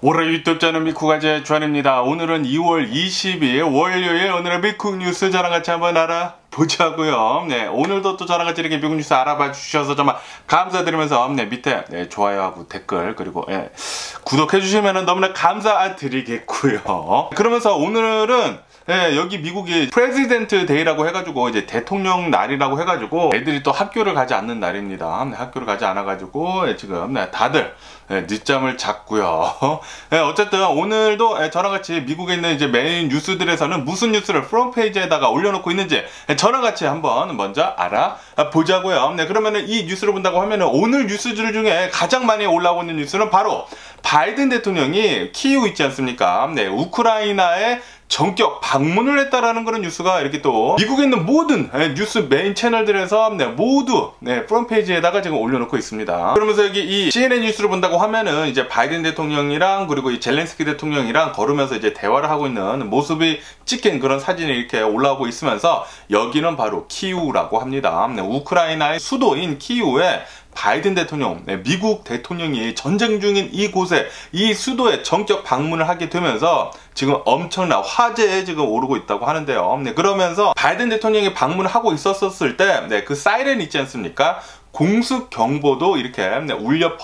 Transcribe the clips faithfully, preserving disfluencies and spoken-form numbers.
올해 유튜브 채널 미쿡아재 주한입니다. 오늘은 이월 이십일 월요일, 오늘의 미쿡 뉴스 저랑 같이 한번 알아보자고요. 네, 오늘도 또 저랑 같이 이렇게 미국 뉴스 알아봐 주셔서 정말 감사드리면서 네, 밑에 네, 좋아요하고 댓글 그리고 예, 구독해 주시면 너무나 감사드리겠고요. 그러면서 오늘은 예, 여기 미국이 프레지던트 데이라고 해가지고 이제 대통령 날이라고 해가지고 애들이 또 학교를 가지 않는 날입니다. 네, 학교를 가지 않아가지고 예, 지금 네, 다들 예, 늦잠을 잤고요. 예, 어쨌든 오늘도 예, 저랑 같이 미국에 있는 이제 메인 뉴스들에서는 무슨 뉴스를 프론트페이지에다가 올려놓고 있는지 예, 저랑 같이 한번 먼저 알아보자고요. 네, 그러면은 이 뉴스를 본다고 하면은 오늘 뉴스들 중에 가장 많이 올라오고 있는 뉴스는 바로 바이든 대통령이 키이우 있지 않습니까? 네, 우크라이나에 전격 방문을 했다라는 그런 뉴스가 이렇게 또 미국에 있는 모든 뉴스 메인 채널들에서 네, 모두 네, 프론트페이지에다가 지금 올려놓고 있습니다. 그러면서 여기 이 씨엔엔 뉴스를 본다고 하면은 이제 바이든 대통령이랑 그리고 이 젤렌스키 대통령이랑 걸으면서 이제 대화를 하고 있는 모습이 찍힌 그런 사진이 이렇게 올라오고 있으면서 여기는 바로 키이우라고 합니다. 네, 우크라이나의 수도인 키이우에 바이든 대통령, 네, 미국 대통령이 전쟁 중인 이곳에 이 수도에 전격 방문을 하게 되면서 지금 엄청난 화제에 지금 오르고 있다고 하는데요. 네, 그러면서 바이든 대통령이 방문을 하고 있었을 때, 네, 그 사이렌 있지 않습니까? 공습 경보도 이렇게 네, 울려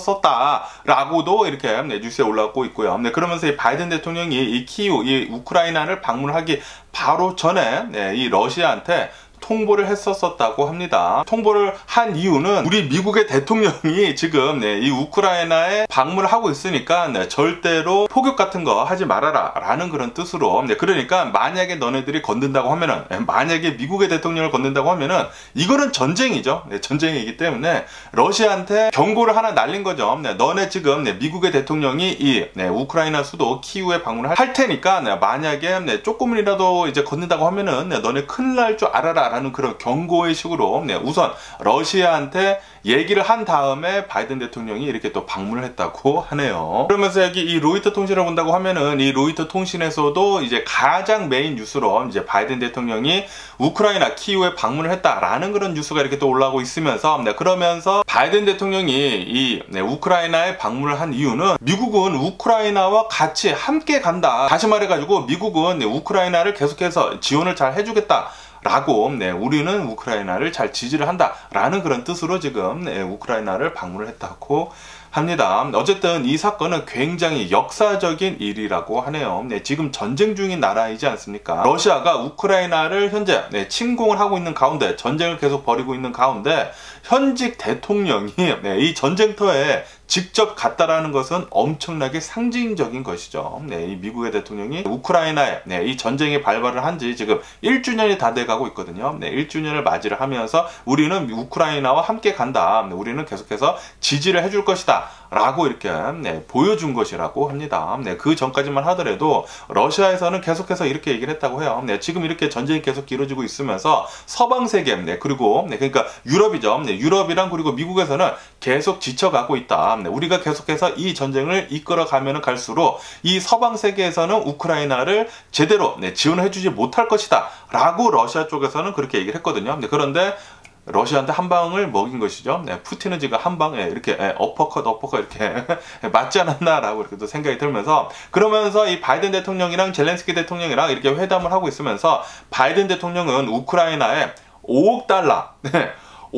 퍼졌었다라고도 이렇게 네, 뉴스에 올라오고 있고요. 네, 그러면서 이 바이든 대통령이 이 키이우, 이 우크라이나를 방문하기 바로 전에 네, 이 러시아한테 통보를 했었었다고 합니다. 통보를 한 이유는 우리 미국의 대통령이 지금 네, 이 우크라이나에 방문을 하고 있으니까 네, 절대로 포격 같은 거 하지 말아라 라는 그런 뜻으로 네, 그러니까 만약에 너네들이 건든다고 하면은 네, 만약에 미국의 대통령을 건든다고 하면은 이거는 전쟁이죠. 네, 전쟁이기 때문에 러시아한테 경고를 하나 날린 거죠. 네, 너네 지금 네, 미국의 대통령이 이 네, 우크라이나 수도 키이우에 방문을 할 테니까 네, 만약에 네, 조금이라도 이제 건든다고 하면은 네, 너네 큰일 날 줄 알아라 라는 그런 경고의 식으로 네, 우선 러시아한테 얘기를 한 다음에 바이든 대통령이 이렇게 또 방문을 했다고 하네요. 그러면서 여기 이 로이터 통신을 본다고 하면은 이 로이터 통신에서도 이제 가장 메인 뉴스로 이제 바이든 대통령이 우크라이나 키이우에 방문을 했다라는 그런 뉴스가 이렇게 또 올라오고 있으면서 네, 그러면서 바이든 대통령이 이 네, 우크라이나에 방문을 한 이유는 미국은 우크라이나와 같이 함께 간다. 다시 말해가지고 미국은 네, 우크라이나를 계속해서 지원을 잘 해주겠다. 라고 네, 우리는 우크라이나를 잘 지지를 한다 라는 그런 뜻으로 지금 네, 우크라이나를 방문을 했다고 합니다. 어쨌든 이 사건은 굉장히 역사적인 일이라고 하네요. 네, 지금 전쟁 중인 나라이지 않습니까? 러시아가 우크라이나를 현재 네, 침공을 하고 있는 가운데 전쟁을 계속 벌이고 있는 가운데 현직 대통령이 네, 이 전쟁터에 직접 갔다라는 것은 엄청나게 상징적인 것이죠. 네, 이 미국의 대통령이 우크라이나에 네, 이 전쟁이 발발을 한 지 지금 일 주년이 다 돼가고 있거든요. 네, 일 주년을 맞이를 하면서 우리는 우크라이나와 함께 간다. 네, 우리는 계속해서 지지를 해줄 것이다. 라고 이렇게 네, 보여준 것이라고 합니다. 네, 그 전까지만 하더라도 러시아에서는 계속해서 이렇게 얘기를 했다고 해요. 네, 지금 이렇게 전쟁이 계속 길어지고 있으면서 서방 세계, 네, 그리고 네, 그러니까 유럽이죠. 네, 유럽이랑 그리고 미국에서는 계속 지쳐가고 있다. 네, 우리가 계속해서 이 전쟁을 이끌어가면 갈수록 이 서방 세계에서는 우크라이나를 제대로 네, 지원해주지 못할 것이다. 라고 러시아 쪽에서는 그렇게 얘기를 했거든요. 네, 그런데 러시아한테 한 방을 먹인 것이죠. 네, 푸틴은 지금 한 방에 이렇게 예, 어퍼컷 어퍼컷 이렇게 맞지 않았나라고 이렇게 또 생각이 들면서 그러면서 이 바이든 대통령이랑 젤렌스키 대통령이랑 이렇게 회담을 하고 있으면서 바이든 대통령은 우크라이나에 오억 달러, 네,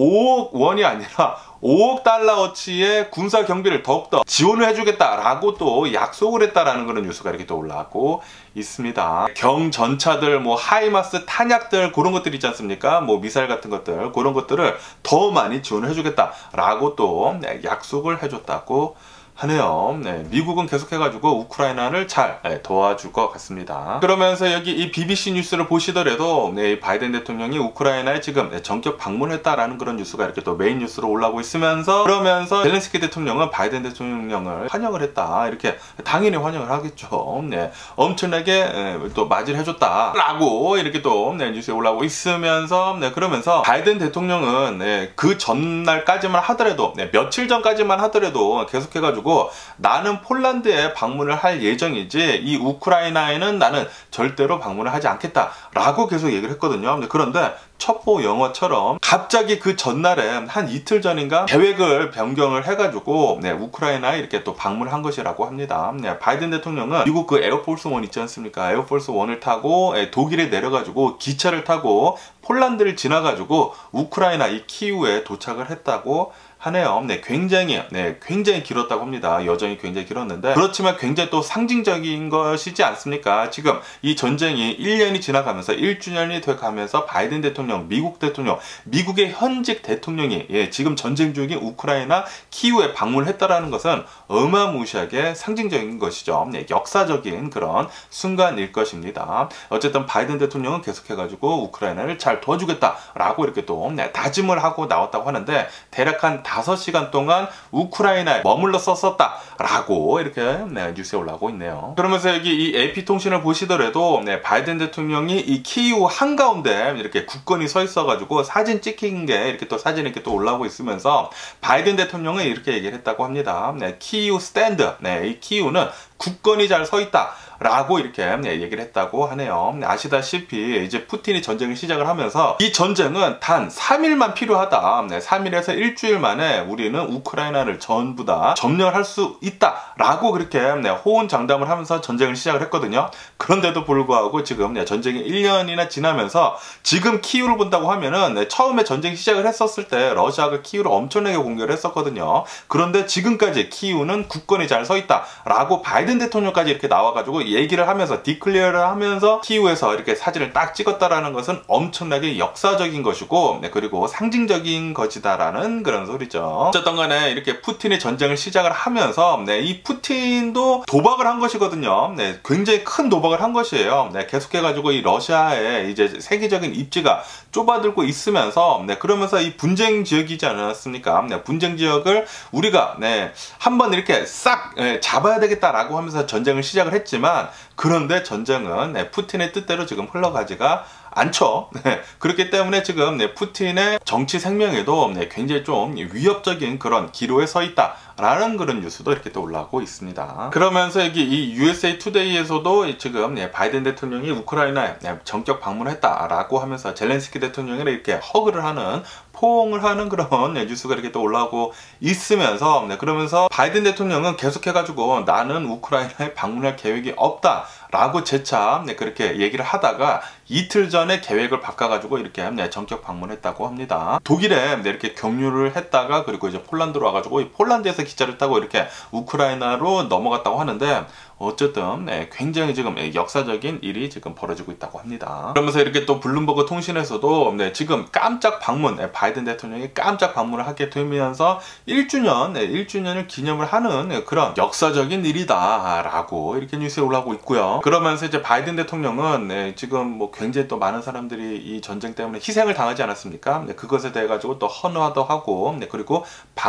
오억 원이 아니라 오억 달러어치의 군사 경비를 더욱더 지원을 해주겠다라고 또 약속을 했다라는 그런 뉴스가 이렇게 또 올라오고 있습니다. 경전차들, 뭐 하이마스 탄약들 그런 것들 있지 않습니까? 뭐 미사일 같은 것들 그런 것들을 더 많이 지원을 해주겠다라고 또 약속을 해줬다고 하네요. 네, 미국은 계속해가지고 우크라이나를 잘 네, 도와줄 것 같습니다. 그러면서 여기 이 비비씨 뉴스를 보시더라도 네, 바이든 대통령이 우크라이나에 지금 네, 전격 방문했다라는 그런 뉴스가 이렇게 또 메인 뉴스로 올라오고 있으면서 그러면서 젤렌스키 대통령은 바이든 대통령을 환영을 했다. 이렇게 당연히 환영을 하겠죠. 네, 엄청나게 네, 또 맞이를 해줬다라고 이렇게 또 네, 뉴스에 올라오고 있으면서 네, 그러면서 바이든 대통령은 네, 그 전날까지만 하더라도 네, 며칠 전까지만 하더라도 계속해가지고 나는 폴란드에 방문을 할 예정이지 이 우크라이나에는 나는 절대로 방문을 하지 않겠다 라고 계속 얘기를 했거든요. 그런데 첩보 영어처럼 갑자기 그 전날에 한 이틀 전인가 계획을 변경을 해가지고 네, 우크라이나에 이렇게 또 방문한 것이라고 합니다. 네, 바이든 대통령은 미국 그 에어포스 원 있지 않습니까? 에어포스 원을 타고 독일에 내려가지고 기차를 타고 폴란드를 지나가지고 우크라이나 이 키우에 도착을 했다고 하네요. 네, 굉장히, 네, 굉장히 길었다고 합니다. 여정이 굉장히 길었는데, 그렇지만 굉장히 또 상징적인 것이지 않습니까? 지금 이 전쟁이 일 년이 지나가면서 일 주년이 돼가면서 바이든 대통령, 미국 대통령, 미국의 현직 대통령이, 예, 지금 전쟁 중인 우크라이나 키우에 방문했다라는 것은 어마무시하게 상징적인 것이죠. 네, 역사적인 그런 순간일 것입니다. 어쨌든 바이든 대통령은 계속해가지고 우크라이나를 잘 도와주겠다라고 이렇게 또, 네, 다짐을 하고 나왔다고 하는데, 대략 한 다섯 시간 동안 우크라이나에 머물러 썼었다라고 이렇게 네, 뉴스에 올라오고 있네요. 그러면서 여기 이 에이피통신을 보시더라도 네, 바이든 대통령이 이 키이우 한가운데 이렇게 굳건히 서 있어가지고 사진 찍힌 게 이렇게 또 사진이 이렇게 또 올라오고 있으면서 바이든 대통령은 이렇게 얘기를 했다고 합니다. 네, 키이우 스탠드. 네, 이 키이우는 굳건히 잘 서 있다. 라고 이렇게 네, 얘기를 했다고 하네요. 아시다시피 이제 푸틴이 전쟁을 시작을 하면서 이 전쟁은 단 삼 일만 필요하다. 네, 삼 일에서 일주일 만에 우리는 우크라이나를 전부 다 점령할 수 있다. 라고 그렇게 네, 호언장담을 하면서 전쟁을 시작을 했거든요. 그런데도 불구하고 지금 네, 전쟁이 일 년이나 지나면서 지금 키이우를 본다고 하면은 네, 처음에 전쟁 시작을 했었을 때 러시아가 키이우를 엄청나게 공격을 했었거든요. 그런데 지금까지 키이우는 굳건히 잘 서 있다. 라고 바이든 대통령까지 이렇게 나와가지고 얘기를 하면서 디클리어를 하면서 키이우에서 이렇게 사진을 딱 찍었다라는 것은 엄청나게 역사적인 것이고 네, 그리고 상징적인 것이다라는 그런 소리죠. 어쨌든 간에 이렇게 푸틴이 전쟁을 시작을 하면서 네, 이 푸틴도 도박을 한 것이거든요. 네, 굉장히 큰 도박을 한 것이에요. 네, 계속해가지고 이 러시아의 이제 세계적인 입지가 좁아들고 있으면서 네, 그러면서 이 분쟁 지역이지 않았습니까? 네, 분쟁 지역을 우리가 네, 한번 이렇게 싹 네, 잡아야 되겠다라고 하면서 전쟁을 시작을 했지만 그런데 전쟁은 네, 푸틴의 뜻대로 지금 흘러가지가 않죠. 네, 그렇기 때문에 지금 네, 푸틴의 정치 생명에도 네, 굉장히 좀 위협적인 그런 기로에 서 있다. 라는 그런 뉴스도 이렇게 또 올라오고 있습니다. 그러면서 여기 이 유에스에이 투데이에서도 지금 네, 바이든 대통령이 우크라이나에 네, 전격 방문했다라고 하면서 젤렌스키 대통령을 이렇게 허그를 하는 포옹을 하는 그런 네, 뉴스가 이렇게 또 올라오고 있으면서 네, 그러면서 바이든 대통령은 계속해가지고 나는 우크라이나에 방문할 계획이 없다. 라고 재차 네, 그렇게 얘기를 하다가 이틀 전에 계획을 바꿔가지고 이렇게 네, 전격 방문했다고 합니다. 독일에 네, 이렇게 경유를 했다가 그리고 이제 폴란드로 와가지고 이 폴란드에서 기차를 타고 이렇게 우크라이나로 넘어갔다고 하는데 어쨌든 네, 굉장히 지금 역사적인 일이 지금 벌어지고 있다고 합니다. 그러면서 이렇게 또 블룸버그 통신에서도 네, 지금 깜짝 방문, 네, 바이든 대통령이 깜짝 방문을 하게 되면서 일 주년, 네, 일 주년을 기념을 하는 네, 그런 역사적인 일이다 라고 이렇게 뉴스에 올라오고 있고요. 그러면서 이제 바이든 대통령은 네, 지금 뭐 굉장히 또 많은 사람들이 이 전쟁 때문에 희생을 당하지 않았습니까? 네, 그것에 대해 가지고 또 헌화도 하고 네, 그리고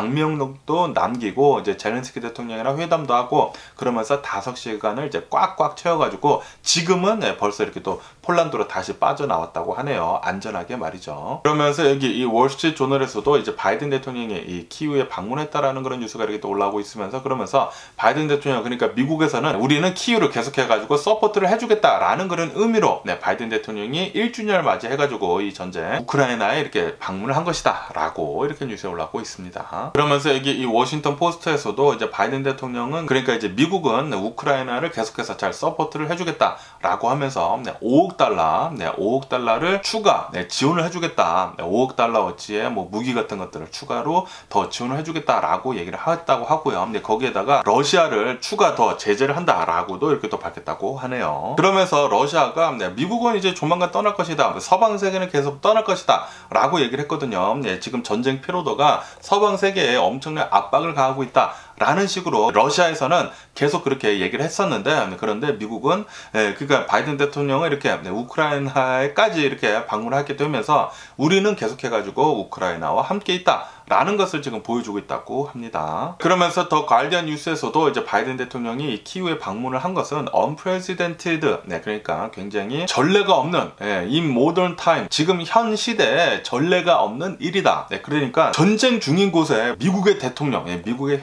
방명록도 남기고 이제 젤렌스키 대통령이랑 회담도 하고 그러면서 다섯 시간을 이제 꽉꽉 채워가지고 지금은 네, 벌써 이렇게 또 폴란드로 다시 빠져나왔다고 하네요. 안전하게 말이죠. 그러면서 여기 이 월스트리트 조널에서도 이제 바이든 대통령이 이 키이우에 방문했다라는 그런 뉴스가 이렇게 또 올라오고 있으면서 그러면서 바이든 대통령 그러니까 미국에서는 우리는 키이우를 계속해가지고 서포트를 해주겠다라는 그런 의미로 네, 바이든 대통령이 일 주년을 맞이해가지고 이 전쟁 우크라이나에 이렇게 방문을 한 것이다 라고 이렇게 뉴스에 올라오고 있습니다. 그러면서 여기 이 워싱턴 포스트에서도 이제 바이든 대통령은 그러니까 이제 미국은 우크라이나를 계속해서 잘 서포트를 해주겠다라고 하면서 네, 오억 달러, 네, 오억 달러를 추가 네, 지원을 해주겠다. 네, 오억 달러어치의 뭐 무기 같은 것들을 추가로 더 지원을 해주겠다라고 얘기를 했다고 하고요. 네, 거기에다가 러시아를 추가 더 제재를 한다라고도 이렇게 또 밝혔다고 하네요. 그러면서 러시아가 네, 미국은 이제 조만간 떠날 것이다. 서방 세계는 계속 떠날 것이다. 라고 얘기를 했거든요. 네, 지금 전쟁 피로도가 서방 세계에 엄청난 압박을 가하고 있다. 라는 식으로 러시아에서는 계속 그렇게 얘기를 했었는데 그런데 미국은 예, 그러니까 바이든 대통령은 이렇게 네, 우크라이나에까지 이렇게 방문하게 되면서 우리는 계속해가지고 우크라이나와 함께 있다. 라는 것을 지금 보여주고 있다고 합니다. 그러면서 더 가디언 뉴스에서도 이제 바이든 대통령이 이 키이우에 방문을 한 것은 unprecedented, 네, 그러니까 굉장히 전례가 없는, 예, in modern time, 지금 현 시대에 전례가 없는 일이다. 네, 그러니까 전쟁 중인 곳에 미국의 대통령, 예, 미국의 현직 대통령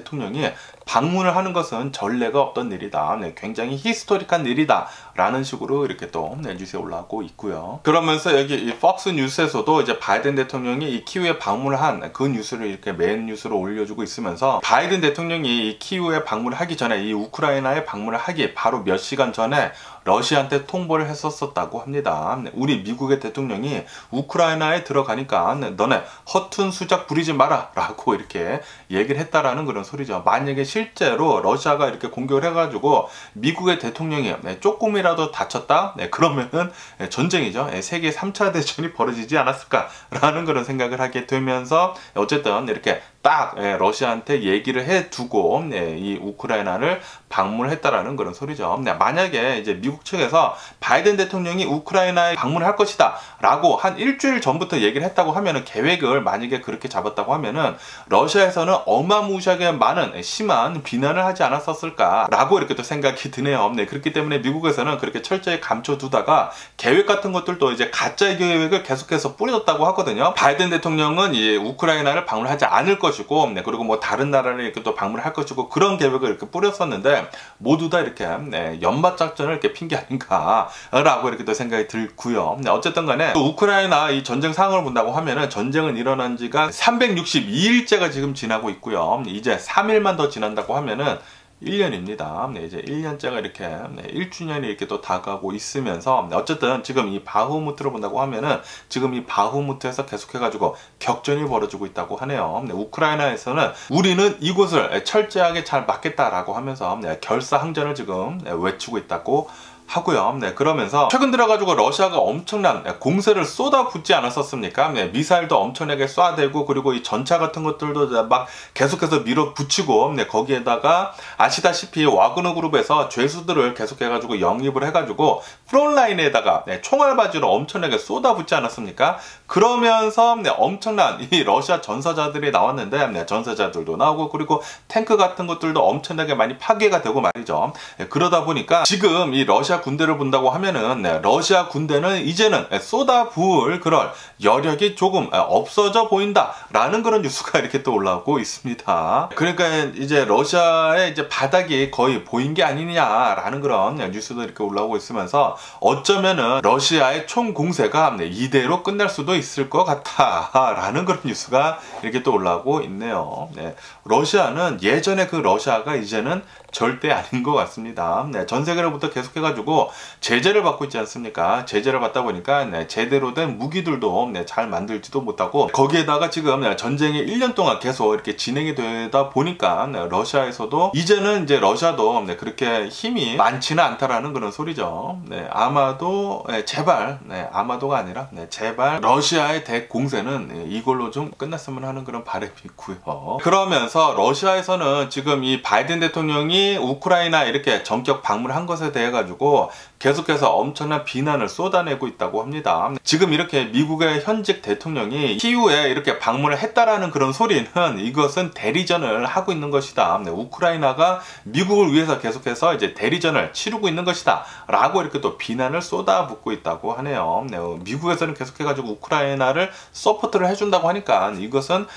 대통령이 방문을 하는 것은 전례가 없던 일이다. 네, 굉장히 히스토릭한 일이다. 라는 식으로 이렇게 또 네, 뉴스에 올라오고 있고요. 그러면서 여기 이 폭스 뉴스에서도 이제 바이든 대통령이 이 키우에 방문을 한 그 뉴스를 이렇게 메인 뉴스로 올려주고 있으면서 바이든 대통령이 이 키우에 방문을 하기 전에 이 우크라이나에 방문을 하기 바로 몇 시간 전에 러시아한테 통보를 했었었다고 합니다. 우리 미국의 대통령이 우크라이나에 들어가니까 너네 허튼 수작 부리지 마라 라고 이렇게 얘기를 했다라는 그런 소리죠. 만약에 실제로 러시아가 이렇게 공격을 해가지고 미국의 대통령이 조금이라도 다쳤다? 네, 그러면은 전쟁이죠. 세계 삼 차 대전이 벌어지지 않았을까라는 그런 생각을 하게 되면서 어쨌든 이렇게 딱 러시아한테 얘기를 해두고 이 우크라이나를 방문을 했다라는 그런 소리죠. 만약에 이제 미국 측에서 바이든 대통령이 우크라이나에 방문을 할 것이다 라고 한 일주일 전부터 얘기를 했다고 하면은, 계획을 만약에 그렇게 잡았다고 하면은 러시아에서는 어마무시하게 많은 심한 비난을 하지 않았었을까 라고 이렇게 또 생각이 드네요. 네, 그렇기 때문에 미국에서는 그렇게 철저히 감춰두다가 계획 같은 것들도 이제 가짜의 계획을 계속해서 뿌려줬다고 하거든요. 바이든 대통령은 이 우크라이나를 방문하지 않을 것이고, 네, 그리고 뭐 다른 나라를 이렇게 또 방문할 것이고, 그런 계획을 이렇게 뿌렸었는데 모두 다 이렇게 네, 연마작전을 이렇게 핀 게 아닌가 라고 이렇게 또 생각이 들고요. 네, 어쨌든 간에 또 우크라이나 이 전쟁 상황을 본다고 하면은 전쟁은 일어난 지가 삼백육십이 일째가 지금 지나고 있고요. 이제 삼 일만 더 지난다고 하면은 일 년입니다. 네, 이제 일 년째가 이렇게 네, 일 주년이 이렇게 또 다가오고 있으면서 네, 어쨌든 지금 이 바흐무트를 본다고 하면은 지금 이 바흐무트에서 계속해가지고 격전이 벌어지고 있다고 하네요. 네, 우크라이나에서는 우리는 이곳을 철저하게 잘 막겠다라고 하면서 네, 결사항전을 지금 네, 외치고 있다고 하고요. 네, 그러면서 최근 들어가지고 러시아가 엄청난 공세를 쏟아붓지 않았었습니까? 네, 미사일도 엄청나게 쏴대고, 그리고 이 전차 같은 것들도 막 계속해서 밀어붙이고, 네, 거기에다가 아시다시피 와그너 그룹에서 죄수들을 계속해가지고 영입을 해가지고 프론라인에다가 네, 총알바지로 엄청나게 쏟아붓지 않았습니까? 그러면서 네, 엄청난 이 러시아 전사자들이 나왔는데, 네, 전사자들도 나오고, 그리고 탱크 같은 것들도 엄청나게 많이 파괴가 되고 말이죠. 네, 그러다 보니까 지금 이 러시아 군대를 본다고 하면은 네, 러시아 군대는 이제는 쏟아부을 그럴 여력이 조금 없어져 보인다 라는 그런 뉴스가 이렇게 또 올라오고 있습니다. 그러니까 이제 러시아의 이제 바닥이 거의 보인 게 아니냐라는 그런 뉴스도 이렇게 올라오고 있으면서, 어쩌면은 러시아의 총 공세가 이대로 끝날 수도 있을 것 같아 라는 그런 뉴스가 이렇게 또 올라오고 있네요. 네, 러시아는 예전에 그 러시아가 이제는 절대 아닌 것 같습니다. 네, 전 세계로부터 계속해가지고 제재를 받고 있지 않습니까? 제재를 받다 보니까 네, 제대로 된 무기들도 네, 잘 만들지도 못하고, 거기에다가 지금 네, 전쟁이 일 년 동안 계속 이렇게 진행이 되다 보니까 네, 러시아에서도 이제는 이제 러시아도 네, 그렇게 힘이 많지는 않다라는 그런 소리죠. 네, 아마도 네, 제발 네, 아마도가 아니라 네, 제발 러시아의 대공세는 네, 이걸로 좀 끝났으면 하는 그런 바람이 있고요. 그러면서 러시아에서는 지금 이 바이든 대통령이 우크라이나 이렇게 전격 방문한 것에 대해 가지고 계속해서 엄청난 비난을 쏟아내고 있다고 합니다. 지금 이렇게 미국의 현직 대통령이 키우에 이렇게 방문을 했다라는 그런 소리는 이것은 대리전을 하고 있는 것이다. 네, 우크라이나가 미국을 위해서 계속해서 이제 대리전을 치르고 있는 것이다 라고 이렇게 또 비난을 쏟아붓고 있다고 하네요. 네, 미국에서는 계속해가지고 우크라이나를 서포트를 해준다고 하니까 이것은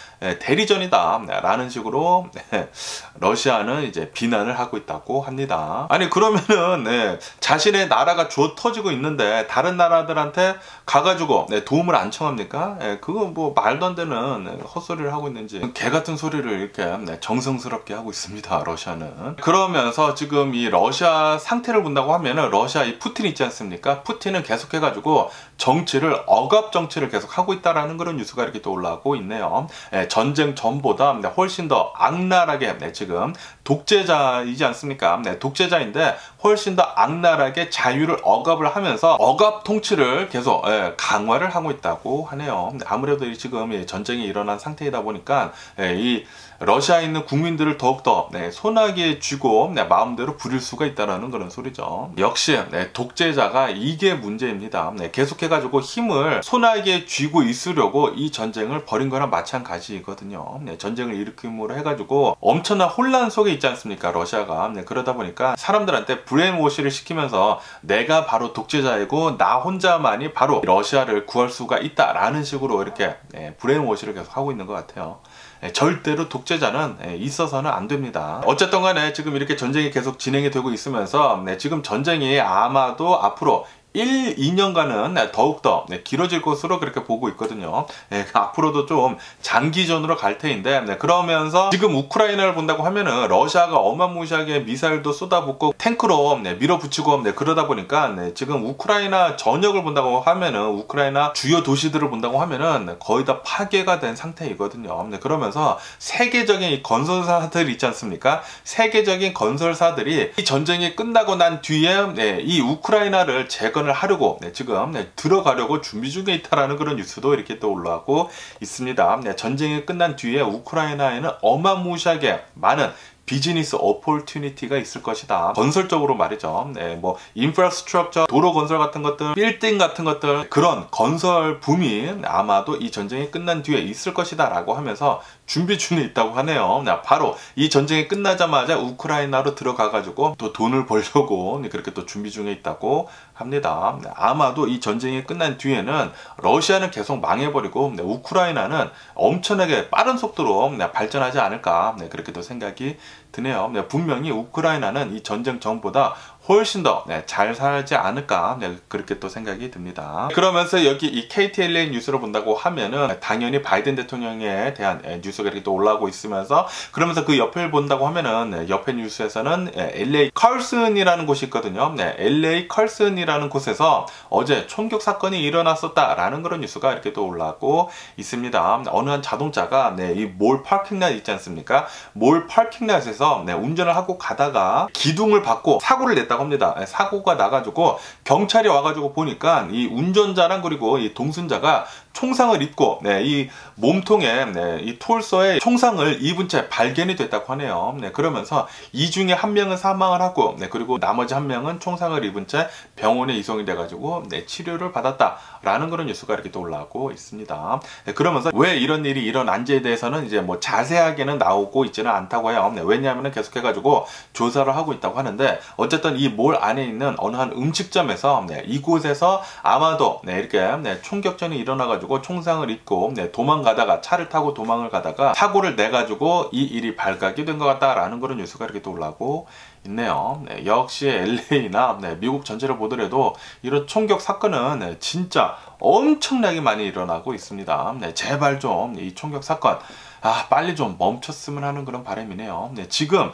대리전이다 라는 식으로 네, 러시아는 이제 비난을 하고 있다고 합니다. 아니 그러면은 네, 자신의 나라가 주어 터지고 있는데 다른 나라들한테 가가지고 네, 도움을 안 청합니까? 네, 그거 뭐 말도 안 되는 네, 헛소리를 하고 있는지 개 같은 소리를 이렇게 네, 정성스럽게 하고 있습니다. 러시아는. 그러면서 지금 이 러시아 상태를 본다고 하면은 러시아 이 푸틴 있지 않습니까? 푸틴은 계속해가지고 정치를 억압 정치를 계속 하고 있다라는 그런 뉴스가 이렇게 또 올라오고 있네요. 네, 전쟁 전보다 네, 훨씬 더 악랄하게 네, 지금 독재자이지 않습니까? 네, 독재자인데 훨씬 더 악랄하게 자유를 억압을 하면서 억압 통치를 계속 예, 강화를 하고 있다고 하네요. 아무래도 지금 전쟁이 일어난 상태이다 보니까 예, 이 러시아에 있는 국민들을 더욱더 네, 소나기에 쥐고 네, 마음대로 부릴 수가 있다는 그런 소리죠. 역시 네, 독재자가 이게 문제입니다. 네, 계속해가지고 힘을 소나기에 쥐고 있으려고 이 전쟁을 벌인 거랑 마찬가지거든요. 네, 전쟁을 일으킴으로 해가지고 엄청난 혼란 속에 있지 않습니까? 러시아가. 네, 그러다 보니까 사람들한테 브레인워시를 시키면서 내가 바로 독재자이고 나 혼자만이 바로 러시아를 구할 수가 있다라는 식으로 이렇게 네, 브레인워시를 계속 하고 있는 것 같아요. 절대로 독재자는 있어서는 안 됩니다. 어쨌든 간에 지금 이렇게 전쟁이 계속 진행이 되고 있으면서 지금 전쟁이 아마도 앞으로 일, 이 년간은 더욱더 길어질 것으로 그렇게 보고 있거든요. 네, 앞으로도 좀 장기전으로 갈 테인데, 네, 그러면서 지금 우크라이나를 본다고 하면은 러시아가 어마무시하게 미사일도 쏟아붓고 탱크로 네, 밀어붙이고 네, 그러다 보니까 네, 지금 우크라이나 전역을 본다고 하면은 우크라이나 주요 도시들을 본다고 하면은 네, 거의 다 파괴가 된 상태이거든요. 네, 그러면서 세계적인 이 건설사들 있지 않습니까? 세계적인 건설사들이 이 전쟁이 끝나고 난 뒤에 네, 이 우크라이나를 재건을 하려고 네, 지금 네, 들어가려고 준비 중에 있다라는 그런 뉴스도 이렇게 또 올라오고 있습니다. 네, 전쟁이 끝난 뒤에 우크라이나에는 어마무시하게 많은 비즈니스 오퍼튜니티가 있을 것이다. 건설적으로 말이죠. 네, 뭐 인프라스트럭처, 도로 건설 같은 것들, 빌딩 같은 것들, 그런 건설 붐이 아마도 이 전쟁이 끝난 뒤에 있을 것이다 라고 하면서 준비 중에 있다고 하네요. 바로 이 전쟁이 끝나자마자 우크라이나로 들어가 가지고 또 돈을 벌려고 그렇게 또 준비 중에 있다고 합니다. 아마도 이 전쟁이 끝난 뒤에는 러시아는 계속 망해버리고 우크라이나는 엄청나게 빠른 속도로 발전하지 않을까 그렇게 또 생각이 드네요. 분명히 우크라이나는 이 전쟁 전보다 훨씬 더 잘 살지 않을까 그렇게 또 생각이 듭니다. 그러면서 여기 이 케이티엘에이 뉴스를 본다고 하면은 당연히 바이든 대통령에 대한 뉴스가 이렇게 또 올라오고 있으면서, 그러면서 그 옆을 본다고 하면은 옆에 뉴스에서는 엘에이 컬슨이라는 곳이 있거든요. 엘에이 컬슨이라는 곳에서 어제 총격 사건이 일어났었다라는 그런 뉴스가 이렇게 또 올라오고 있습니다. 어느 한 자동차가 이 몰 파킹lot 있지 않습니까? 몰 파킹lot 네, 운전을 하고 가다가 기둥을 받고 사고를 냈다고 합니다. 사고가 나가지고 경찰이 와가지고 보니까 이 운전자랑 그리고 이 동승자가 총상을 입고 네, 이 몸통에 네, 이 톨서에 총상을 입은 채 발견이 됐다고 하네요. 네, 그러면서 이 중에 한 명은 사망을 하고 네, 그리고 나머지 한 명은 총상을 입은 채 병원에 이송이 돼가지고 네, 치료를 받았다라는 그런 뉴스가 이렇게 또 올라오고 있습니다. 네, 그러면서 왜 이런 일이 일어난지에 대해서는 이제 뭐 자세하게는 나오고 있지는 않다고 해요. 네, 왜냐하면 계속해가지고 조사를 하고 있다고 하는데, 어쨌든 이 몰 안에 있는 어느 한 음식점에서 네, 이곳에서 아마도 네, 이렇게 네, 총격전이 일어나가지고 총상을 입고 네, 도망가다가 차를 타고 도망을 가다가 사고를 내가지고 이 일이 발각이 된 것 같다라는 그런 뉴스가 이렇게 또 올라오고 있네요. 네, 역시 엘에이나 네, 미국 전체를 보더라도 이런 총격 사건은 네, 진짜 엄청나게 많이 일어나고 있습니다. 네, 제발 좀 이 총격 사건 아 빨리 좀 멈췄으면 하는 그런 바람이네요. 네, 지금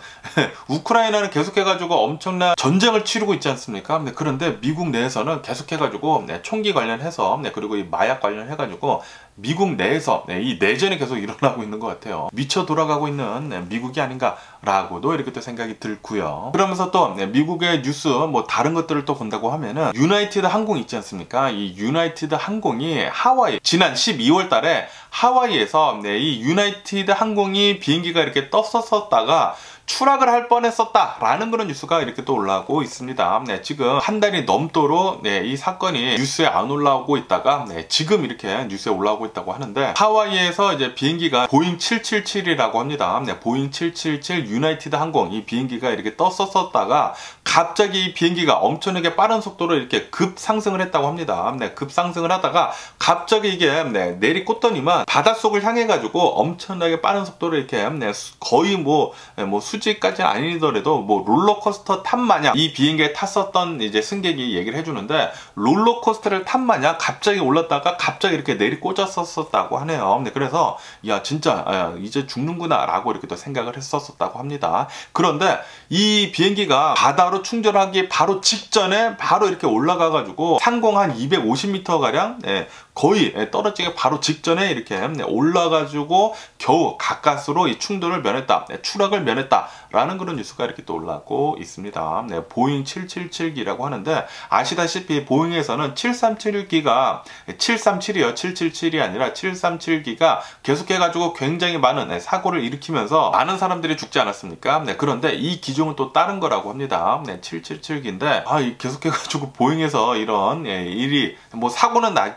우크라이나는 계속해가지고 엄청난 전쟁을 치르고 있지 않습니까? 네, 그런데 미국 내에서는 계속해가지고 네, 총기 관련해서 네, 그리고 이 마약 관련해가지고 미국 내에서 네, 이 내전이 계속 일어나고 있는 것 같아요. 미쳐 돌아가고 있는 네, 미국이 아닌가라고도 이렇게 또 생각이 들고요. 그러면서 또 네, 미국의 뉴스 뭐 다른 것들을 또 본다고 하면은 유나이티드 항공 있지 않습니까? 이 유나이티드 항공이 하와이 지난 십이월 달에 하와이에서 네, 이 유나이티드 항공이 비행기가 이렇게 떴었다가 추락을 할 뻔했었다 라는 그런 뉴스가 이렇게 또 올라오고 있습니다. 네, 지금 한 달이 넘도록 네, 이 사건이 뉴스에 안 올라오고 있다가 네, 지금 이렇게 뉴스에 올라오고 있다고 하는데, 하와이에서 이제 비행기가 보잉 칠칠칠이라고 합니다. 네, 보잉 칠칠칠 유나이티드 항공 이 비행기가 이렇게 떴었다가 갑자기 이 비행기가 엄청나게 빠른 속도로 이렇게 급 상승을 했다고 합니다. 네, 급 상승을 하다가 갑자기 이게 네, 내리꽂더니만 바닷속을 향해 가지고 엄청나게 빠른 속도로 이렇게 네, 거의 뭐, 뭐 수지까지는 아니더라도 뭐 롤러코스터 탄 마냥 이 비행기에 탔었던 이제 승객이 얘기를 해주는데, 롤러코스터를 탄 마냥 갑자기 올랐다가 갑자기 이렇게 내리꽂았었다고 하네요. 네, 그래서 야 진짜 야, 이제 죽는구나 라고 이렇게 또 생각을 했었다고 합니다. 그런데 이 비행기가 바다로 충전하기 바로 직전에 바로 이렇게 올라가 가지고 상공 한 이백오십 미터 가량 네, 거의 떨어지기 바로 직전에 이렇게 올라가지고 겨우 가까스로 이 충돌을 면했다, 추락을 면했다 라는 그런 뉴스가 이렇게 또 올라오고 있습니다. 네, 보잉 칠칠칠기라고 하는데, 아시다시피 보잉에서는 칠삼칠기가 칠삼칠이요 칠칠칠이 아니라 칠삼칠기가 계속해가지고 굉장히 많은 사고를 일으키면서 많은 사람들이 죽지 않았습니까? 네, 그런데 이 기종은 또 다른 거라고 합니다. 네, 칠칠칠기인데 아, 계속해가지고 보잉에서 이런 예, 일이 뭐 사고는 나지는 않았지만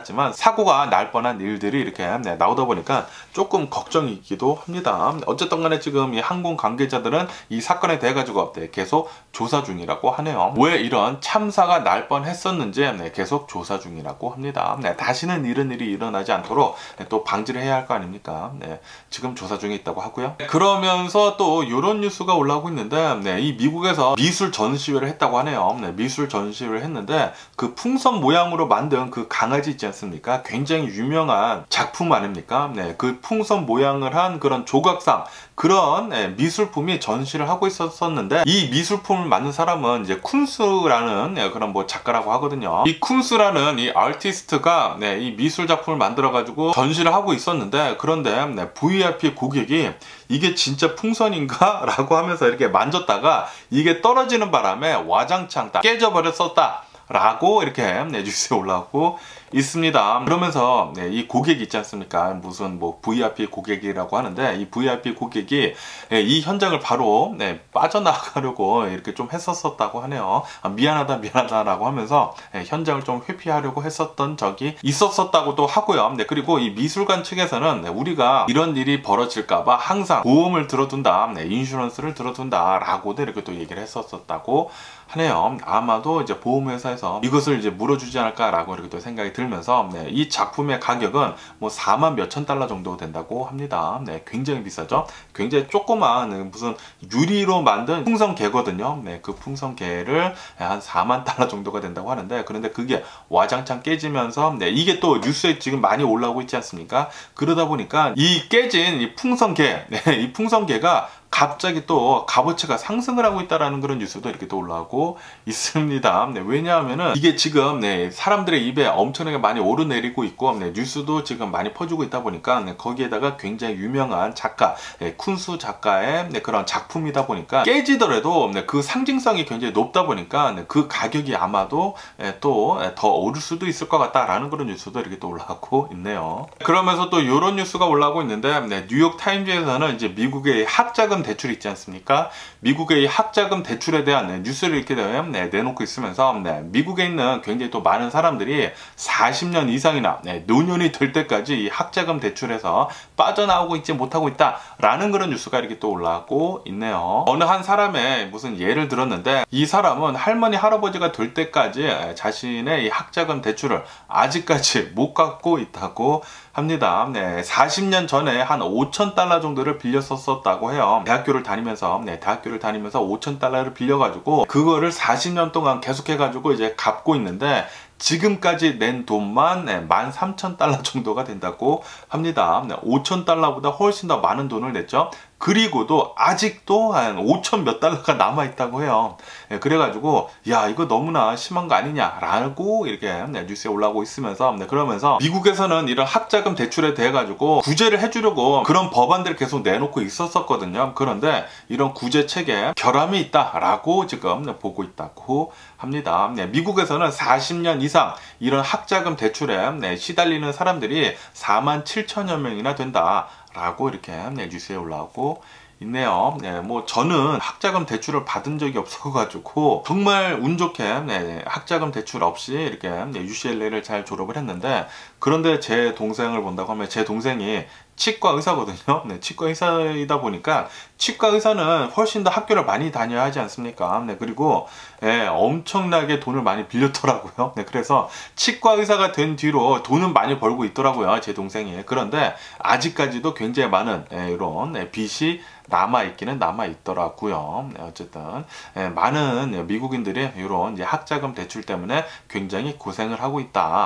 않았지만 사고가 날 뻔한 일들이 이렇게 네, 나오다 보니까 조금 걱정이기도 합니다. 어쨌든 간에 지금 이 항공 관계자들은 이 사건에 대해 가지고 네, 계속 조사 중이라고 하네요. 왜 이런 참사가 날 뻔했었는지 네, 계속 조사 중이라고 합니다. 네, 다시는 이런 일이 일어나지 않도록 네, 또 방지를 해야 할 거 아닙니까? 네, 지금 조사 중에 있다고 하고요. 그러면서 또 이런 뉴스가 올라오고 있는데 네, 이 미국에서 미술 전시회를 했다고 하네요. 네, 미술 전시회를 했는데 그 풍선 모양으로 만든 그 강아지 있지 않습니까? 굉장히 유명한 작품 아닙니까? 네, 그 풍선 모양을 한 그런 조각상 그런 네, 미술품이 전시를 하고 있었었는데 이 미술품을 만든 사람은 이제 쿤스라는 네, 그런 뭐 작가라고 하거든요. 이 쿤스라는 이 아티스트가 네, 이 미술 작품을 만들어 가지고 전시를 하고 있었는데 그런데 네, 브이아이피 고객이 이게 진짜 풍선인가? 라고 하면서 이렇게 만졌다가 이게 떨어지는 바람에 와장창 다 깨져버렸었다 라고 이렇게 네, 뉴스에 올라오고 있습니다. 그러면서 네, 이 고객이 있지 않습니까? 무슨 뭐 브이아이피 고객이라고 하는데 이 브이아이피 고객이 네, 이 현장을 바로 네, 빠져나가려고 이렇게 좀 했었었다고 하네요. 아, 미안하다 미안하다 라고 하면서 네, 현장을 좀 회피하려고 했었던 적이 있었었다고도 하고요. 네, 그리고 이 미술관 측에서는 네, 우리가 이런 일이 벌어질까봐 항상 보험을 들어둔다, 네, 인슈런스를 들어둔다 라고도 이렇게 또 얘기를 했었었다고 하네요. 아마도 이제 보험회사에서 이것을 이제 물어주지 않을까라고 이렇게 또 생각이 들면서 네, 이 작품의 가격은 뭐 사만 몇천 달러 정도 된다고 합니다. 네, 굉장히 비싸죠. 굉장히 조그만 네, 무슨 유리로 만든 풍선개거든요. 네, 그 풍선개를 한 사만 달러 정도가 된다고 하는데 그런데 그게 와장창 깨지면서 네, 이게 또 뉴스에 지금 많이 올라오고 있지 않습니까? 그러다 보니까 이 깨진 이 풍선개, 네, 이 풍선개가 갑자기 또 값어치가 상승을 하고 있다라는 그런 뉴스도 이렇게 또 올라오고 있습니다. 네, 왜냐하면은 이게 지금 네, 사람들의 입에 엄청나게 많이 오르내리고 있고 네, 뉴스도 지금 많이 퍼지고 있다 보니까 네, 거기에다가 굉장히 유명한 작가 네, 쿤스 작가의 네, 그런 작품이다 보니까 깨지더라도 네, 그 상징성이 굉장히 높다 보니까 네, 그 가격이 아마도 네, 또 더 오를 수도 있을 것 같다라는 그런 뉴스도 이렇게 또 올라오고 있네요. 그러면서 또 이런 뉴스가 올라오고 있는데 네, 뉴욕 타임즈에서는 이제 미국의 학자금 대출 있지 않습니까? 미국의 학자금 대출에 대한 네, 뉴스를 이렇게 네, 내놓고 있으면서 네, 미국에 있는 굉장히 또 많은 사람들이 사십 년 이상이나 네, 노년이 될 때까지 이 학자금 대출에서 빠져나오고 있지 못하고 있다라는 그런 뉴스가 이렇게 또 올라오고 있네요. 어느 한 사람의 무슨 예를 들었는데 이 사람은 할머니 할아버지가 될 때까지 자신의 이 학자금 대출을 아직까지 못 갚고 있다고 합니다. 네, 사십 년 전에 한 오천 달러 정도를 빌렸었다고 해요. 대학교를 다니면서 네, 대학교를 다니면서 오천 달러를 빌려가지고 그거를 사십 년 동안 계속해가지고 이제 갚고 있는데 지금까지 낸 돈만 네, 만 삼천 달러 정도가 된다고 합니다. 네, 오천 달러보다 훨씬 더 많은 돈을 냈죠. 그리고도 아직도 한 오천 몇 달러가 남아있다고 해요. 네, 그래가지고 야 이거 너무나 심한 거 아니냐 라고 이렇게 네, 뉴스에 올라오고 있으면서 네, 그러면서 미국에서는 이런 학자금 대출에 대해 가지고 구제를 해주려고 그런 법안들을 계속 내놓고 있었었거든요. 그런데 이런 구제 체계에 결함이 있다라고 지금 네, 보고 있다고 합니다. 네, 미국에서는 사십 년 이상 이런 학자금 대출에 네, 시달리는 사람들이 사만 칠천여 명이나 된다 라고 이렇게 네, 뉴스에 올라오고 있네요. 네, 뭐 저는 학자금 대출을 받은 적이 없어가지고 정말 운 좋게 네, 학자금 대출 없이 이렇게 네, 유씨엘에이를 잘 졸업을 했는데 그런데 제 동생을 본다고 하면 제 동생이 치과 의사거든요. 네, 치과 의사이다 보니까 치과 의사는 훨씬 더 학교를 많이 다녀야 하지 않습니까? 네, 그리고 예, 엄청나게 돈을 많이 빌렸더라고요. 네, 그래서 치과 의사가 된 뒤로 돈은 많이 벌고 있더라고요. 제 동생이. 그런데 아직까지도 굉장히 많은 예, 이런 예, 빚이 남아있기는 남아있더라고요. 네, 어쨌든 예, 많은 미국인들이 이런 이제 학자금 대출 때문에 굉장히 고생을 하고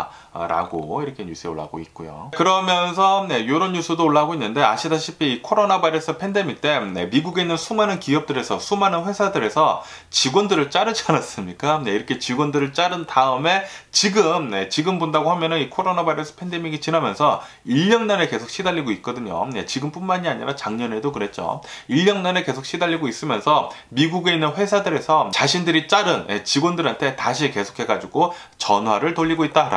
있다라고 이렇게 뉴스에 올라오고 있고요. 그러면서 네, 이런 뉴스도 올라오고 있는데 아시다시피 코로나 바이러스 팬데믹 때 네, 미국에 있는 수많은 기업들에서 수많은 회사들에서 직원들을 자르지 않았습니까? 네, 이렇게 직원들을 자른 다음에 지금 네, 지금 본다고 하면은 이 코로나 바이러스 팬데믹이 지나면서 인력난에 계속 시달리고 있거든요. 네, 지금뿐만이 아니라 작년에도 그랬죠. 인력난에 계속 시달리고 있으면서 미국에 있는 회사들에서 자신들이 자른 직원들한테 다시 계속해가지고 전화를 돌리고 있다라는 그런 뉴스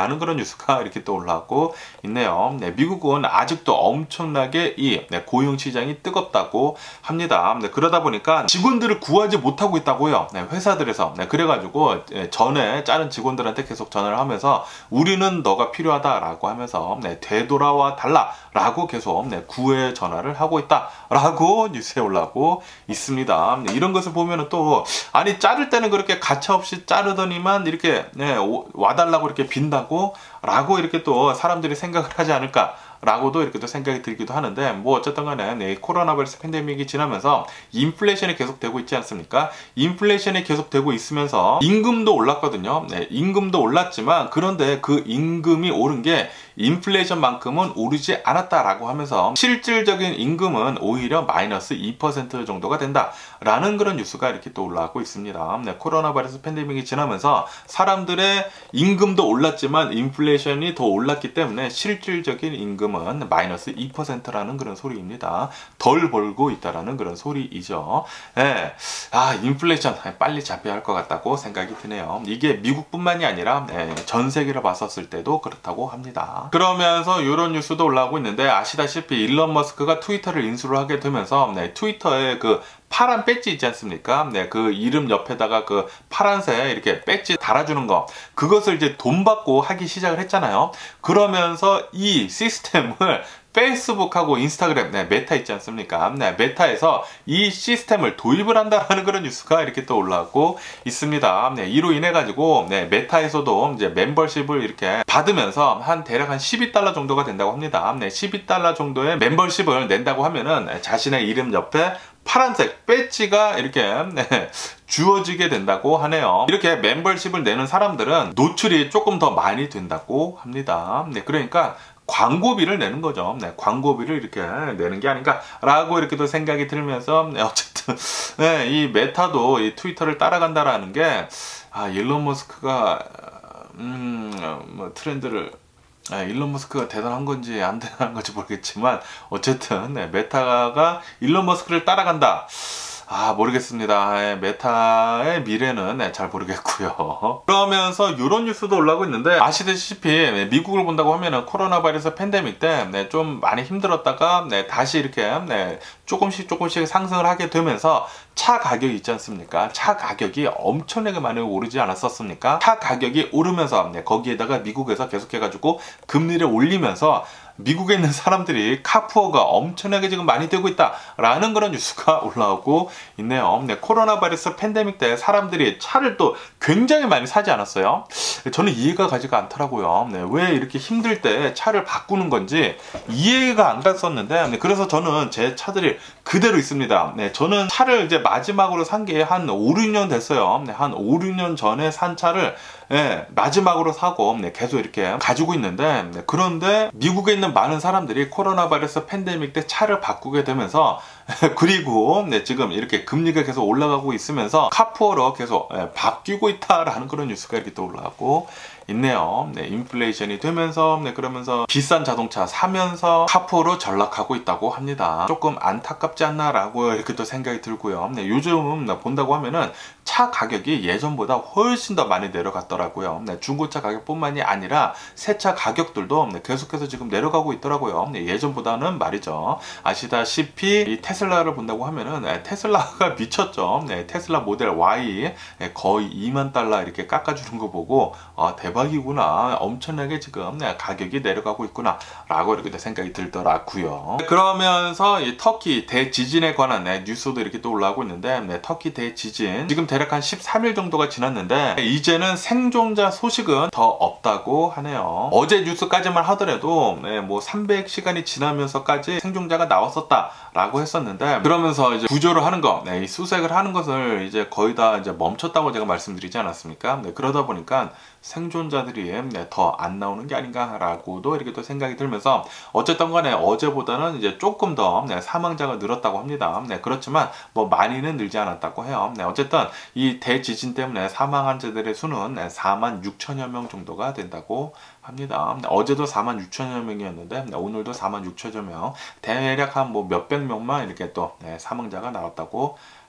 뉴스가 이렇게 또 올라오고 있네요. 네, 미국은 아직도 엄청나게 이 네, 고용 시장이 뜨겁다고 합니다. 네, 그러다 보니까 직원들을 구하지 못하고 있다고요. 네, 회사들에서. 네, 그래가지고 네, 전에 자른 직원들한테 계속 전화를 하면서 우리는 너가 필요하다라고 하면서 네, 되돌아와 달라라고 계속 네, 구애 전화를 하고 있다라고 뉴스에 올라오고 있습니다. 네, 이런 것을 보면은 또 아니 자를 때는 그렇게 가차없이 자르더니만 이렇게 네, 와달라고 이렇게 빈다고 라고 이렇게 또 사람들이 생각을 하지 않을까 라고도 이렇게 또 생각이 들기도 하는데, 뭐 어쨌든 간에 네, 코로나 바이러스 팬데믹이 지나면서 인플레이션이 계속되고 있지 않습니까? 인플레이션이 계속되고 있으면서 임금도 올랐거든요. 네, 임금도 올랐지만 그런데 그 임금이 오른 게 인플레이션만큼은 오르지 않았다라고 하면서 실질적인 임금은 오히려 마이너스 이 퍼센트 정도가 된다라는 그런 뉴스가 이렇게 또 올라오고 있습니다. 네, 코로나 바이러스 팬데믹이 지나면서 사람들의 임금도 올랐지만 인플레이션이 더 올랐기 때문에 실질적인 임금은 마이너스 이 퍼센트라는 그런 소리입니다. 덜 벌고 있다라는 그런 소리이죠. 네. 아, 인플레이션 빨리 잡혀야 할 것 같다고 생각이 드네요. 이게 미국뿐만이 아니라 네, 전 세계를 봤었을 때도 그렇다고 합니다. 그러면서 이런 뉴스도 올라오고 있는데, 아시다시피 일론 머스크가 트위터를 인수를 하게 되면서 네, 트위터에 그 파란 배지 있지 않습니까? 네, 그 이름 옆에다가 그 파란색 이렇게 배지 달아주는 거, 그것을 이제 돈 받고 하기 시작을 했잖아요. 그러면서 이 시스템을 페이스북하고 인스타그램, 네, 메타 있지 않습니까? 네, 메타에서 이 시스템을 도입을 한다라는 그런 뉴스가 이렇게 또 올라오고 있습니다. 네, 이로 인해 가지고 네, 메타에서도 이제 멤버십을 이렇게 받으면서 한 대략 한 십이 달러 정도가 된다고 합니다. 네, 십이 달러 정도의 멤버십을 낸다고 하면은 자신의 이름 옆에 파란색 배지가 이렇게 네, 주어지게 된다고 하네요. 이렇게 멤버십을 내는 사람들은 노출이 조금 더 많이 된다고 합니다. 네, 그러니까 광고비를 내는 거죠. 네, 광고비를 이렇게 내는 게 아닌가라고 이렇게도 생각이 들면서 네, 어쨌든 네, 이 메타도 이 트위터를 따라간다라는 게 아, 일론 머스크가 음, 뭐 트렌드를 아, 일론 머스크가 대단한 건지 안 대단한 건지 모르겠지만 어쨌든 네, 메타가 일론 머스크를 따라간다. 아, 모르겠습니다. 네, 메타의 미래는 네, 잘 모르겠고요. 그러면서 이런 뉴스도 올라오고 있는데, 아시다시피 네, 미국을 본다고 하면은 코로나 바이러스 팬데믹 때 좀 네, 많이 힘들었다가 네, 다시 이렇게 네, 조금씩 조금씩 상승을 하게 되면서 차 가격이 있지 않습니까? 차 가격이 엄청나게 많이 오르지 않았었습니까? 차 가격이 오르면서 네, 거기에다가 미국에서 계속해가지고 금리를 올리면서 미국에 있는 사람들이 카푸어가 엄청나게 지금 많이 되고 있다라는 그런 뉴스가 올라오고 있네요. 네, 코로나 바이러스 팬데믹 때 사람들이 차를 또 굉장히 많이 사지 않았어요? 저는 이해가 가지가 않더라고요. 네, 왜 이렇게 힘들 때 차를 바꾸는 건지 이해가 안 갔었는데, 네, 그래서 저는 제 차들이 그대로 있습니다. 네, 저는 차를 이제 마지막으로 산 게 한 오, 육 년 됐어요. 네, 한 오, 육 년 전에 산 차를 네, 마지막으로 사고 네, 계속 이렇게 가지고 있는데, 네, 그런데 미국에 있는 많은 사람들이 코로나 바이러스 팬데믹 때 차를 바꾸게 되면서 그리고 네, 지금 이렇게 금리가 계속 올라가고 있으면서 카푸어로 계속 네, 바뀌고 있다라는 그런 뉴스가 이렇게 또 올라가고 있네요. 네, 인플레이션이 되면서 네, 그러면서 비싼 자동차 사면서 카푸어로 전락하고 있다고 합니다. 조금 안타깝지 않나라고 이렇게 또 생각이 들고요. 네, 요즘 본다고 하면은 차 가격이 예전보다 훨씬 더 많이 내려갔더라고요. 네, 중고차 가격뿐만이 아니라 새 차 가격들도 네, 계속해서 지금 내려가고 있더라고요. 네, 예전보다는 말이죠. 아시다시피 이 테슬라를 본다고 하면은 네, 테슬라가 미쳤죠. 네, 테슬라 모델 Y 네, 거의 이만 달러 이렇게 깎아주는 거 보고 어, 대박이구나, 엄청나게 지금 네, 가격이 내려가고 있구나 라고 이렇게 생각이 들더라고요. 그러면서 이 터키 대지진에 관한 네, 뉴스도 이렇게 또 올라오고 있는데, 네, 터키 대지진 지금 대략 한 십삼 일 정도가 지났는데 이제는 생존자 소식은 더 없다고 하네요. 어제 뉴스까지만 하더라도 네, 뭐 삼백 시간이 지나면서까지 생존자가 나왔었다 라고 했었는데, 그러면서 이제 구조를 하는 거, 네, 이 수색을 하는 것을 이제 거의 다 이제 멈췄다고 제가 말씀드리지 않았습니까? 네, 그러다 보니까 생존자들이 네, 더 안 나오는 게 아닌가라고도 이렇게 또 생각이 들면서, 어쨌든 간에 어제보다는 이제 조금 더 네, 사망자가 늘었다고 합니다. 네, 그렇지만 뭐 많이는 늘지 않았다고 해요. 네, 어쨌든 이 대지진 때문에 사망 환자들의 수는 네, 사만 육천여 명 정도가 된다고 합니다. 네, 어제도 사만 육천여 명이었는데 네, 오늘도 사만 육천여 명, 대략 한 뭐 몇백 명만 이렇게 또 네, 사망자가 나왔다고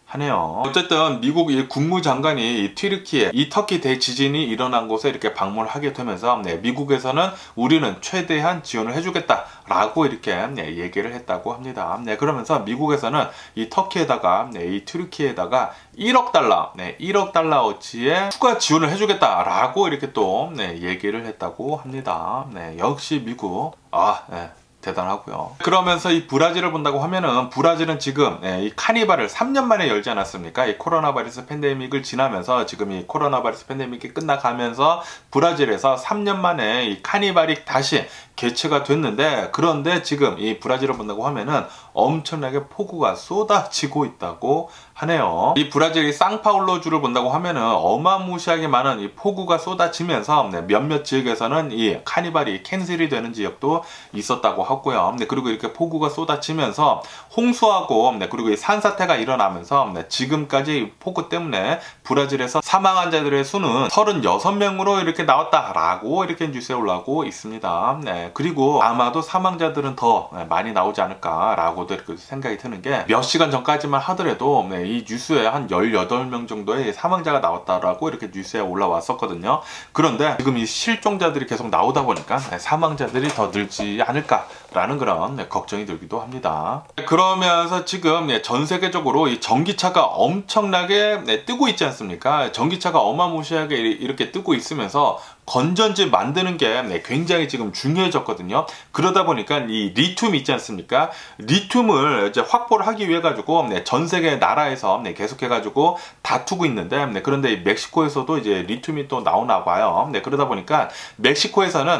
하네요. 어쨌든 미국 이 국무장관이 이 튀르키예, 이 터키 대지진이 일어난 곳에 이렇게 방문을 하게 되면서 네, 미국에서는 우리는 최대한 지원을 해주겠다라고 이렇게 네, 얘기를 했다고 합니다. 네, 그러면서 미국에서는 이 터키에다가 네, 이 튀르키예에다가 일억 달러, 네, 일억 달러어치의 추가 지원을 해주겠다라고 이렇게 또 네, 얘기를 했다고 합니다. 네, 역시 미국, 아, 네. 대단하고요. 그러면서 이 브라질을 본다고 하면은 브라질은 지금 이 카니발을 삼 년 만에 열지 않았습니까? 이 코로나 바이러스 팬데믹을 지나면서 지금 이 코로나 바이러스 팬데믹이 끝나가면서 브라질에서 삼 년 만에 이 카니발이 다시 개최가 됐는데, 그런데 지금 이 브라질을 본다고 하면은 엄청나게 폭우가 쏟아지고 있다고 하네요. 이 브라질이 상파울로주를 본다고 하면은 어마무시하게 많은 이 폭우가 쏟아지면서 네, 몇몇 지역에서는 이 카니발이 캔슬이 되는 지역도 있었다고 하고요. 네, 그리고 이렇게 폭우가 쏟아지면서 홍수하고 네, 그리고 이 산사태가 일어나면서 네, 지금까지 폭우 때문에 브라질에서 사망 환자들의 수는 서른여섯 명으로 이렇게 나왔다라고 이렇게 뉴스에 올라오고 있습니다. 네, 그리고 아마도 사망자들은 더 많이 나오지 않을까라고도 이렇게 생각이 드는 게, 몇 시간 전까지만 하더라도 네, 이 뉴스에 한 열여덟 명 정도의 사망자가 나왔다라고 이렇게 뉴스에 올라왔었거든요. 그런데 지금 이 실종자들이 계속 나오다 보니까 네, 사망자들이 더 늘지 않을까라는 그런 네, 걱정이 들기도 합니다. 그러면서 지금 네, 전 세계적으로 이 전기차가 엄청나게 네, 뜨고 있지 않습니까? 전기차가 어마무시하게 이렇게 뜨고 있으면서 건전지 만드는 게 네, 굉장히 지금 중요해졌거든요. 그러다 보니까 이 리튬 있지 않습니까? 리튬을 이제 확보를 하기 위해 가지고 네, 전 세계 나라에서 네, 계속해 가지고 다투고 있는데, 네, 그런데 이 멕시코에서도 이제 리튬이 또 나오나 봐요. 네, 그러다 보니까 멕시코에서는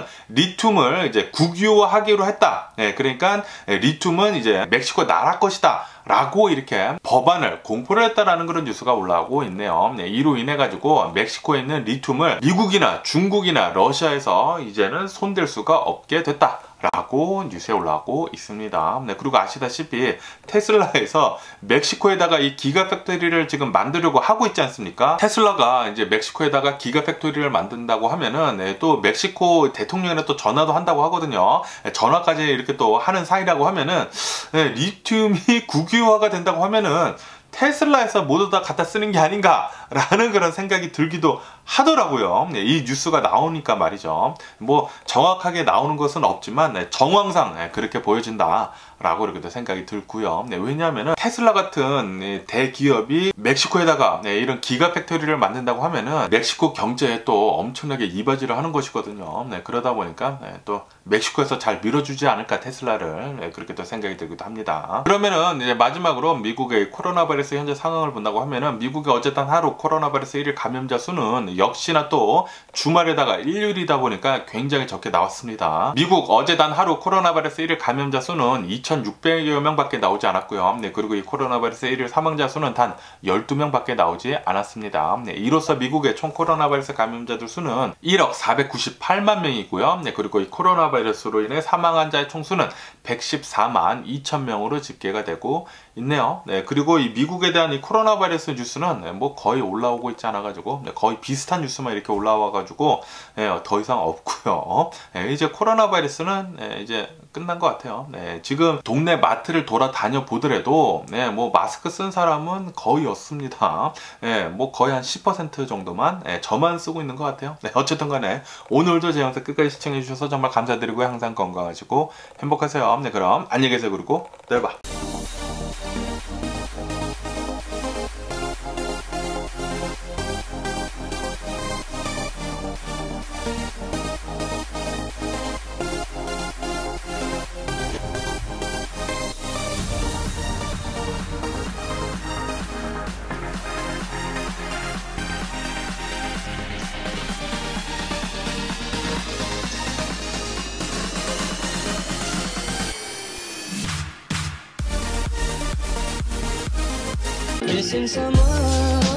리튬을 이제 국유화하기로 했다. 네, 그러니까 리튬은 이제 멕시코 나라 것이다 라고 이렇게 법안을 공포를 했다라는 그런 뉴스가 올라오고 있네요. 네, 이로 인해 가지고 멕시코에 있는 리튬을 미국이나 중국이나 러시아에서 이제는 손댈 수가 없게 됐다 라고 뉴스에 올라오고 있습니다. 네, 그리고 아시다시피 테슬라에서 멕시코에다가 이 기가 팩토리를 지금 만들려고 하고 있지 않습니까? 테슬라가 이제 멕시코에다가 기가 팩토리를 만든다고 하면은 네, 또 멕시코 대통령이랑 또 전화도 한다고 하거든요. 네, 전화까지 이렇게 또 하는 사이라고 하면은 네, 리튬이 국유화가 된다고 하면은 테슬라에서 모두 다 갖다 쓰는 게 아닌가 라는 그런 생각이 들기도 하더라고요. 네, 이 뉴스가 나오니까 말이죠. 뭐 정확하게 나오는 것은 없지만 네, 정황상 네, 그렇게 보여진다 라고 이렇게 생각이 들고요. 네, 왜냐하면 테슬라 같은 네, 대기업이 멕시코에다가 네, 이런 기가 팩토리를 만든다고 하면은 멕시코 경제에 또 엄청나게 이바지를 하는 것이거든요. 네, 그러다 보니까 네, 또 멕시코에서 잘 밀어주지 않을까 테슬라를 네, 그렇게 또 생각이 들기도 합니다. 그러면은 이제 마지막으로 미국의 코로나 바이러스 현재 상황을 본다고 하면은 미국의 어쨌든 하루 코로나 바이러스 일 일 감염자 수는 역시나 또 주말에다가 일요일이다 보니까 굉장히 적게 나왔습니다. 미국 어제 단 하루 코로나 바이러스 일 일 감염자 수는 이천육백여 명밖에 나오지 않았고요. 네, 그리고 이 코로나 바이러스 일 일 사망자 수는 단 열두 명밖에 나오지 않았습니다. 네, 이로써 미국의 총 코로나 바이러스 감염자들 수는 일억 사백구십팔만 명이고요. 네, 그리고 이 코로나 바이러스로 인해 사망 환자의 총수는 백십사만 이천 명으로 집계가 되고 있네요. 네, 그리고 이 미국에 대한 이 코로나 바이러스 뉴스는 네, 뭐 거의 올라오고 있지 않아 가지고 네, 거의 비슷한 뉴스만 이렇게 올라와 가지고 네, 더 이상 없고요. 네, 이제 코로나 바이러스는 네, 이제 끝난 것 같아요. 네, 지금 동네 마트를 돌아다녀 보더라도 네, 뭐 마스크 쓴 사람은 거의 없습니다. 네, 뭐 거의 한 십 퍼센트 정도만 네, 저만 쓰고 있는 것 같아요. 네, 어쨌든 간에 오늘도 제 영상 끝까지 시청해 주셔서 정말 감사드리고 항상 건강하시고 행복하세요. 네, 그럼 안녕히 계세요. 그리고 내일 봐. Missing someone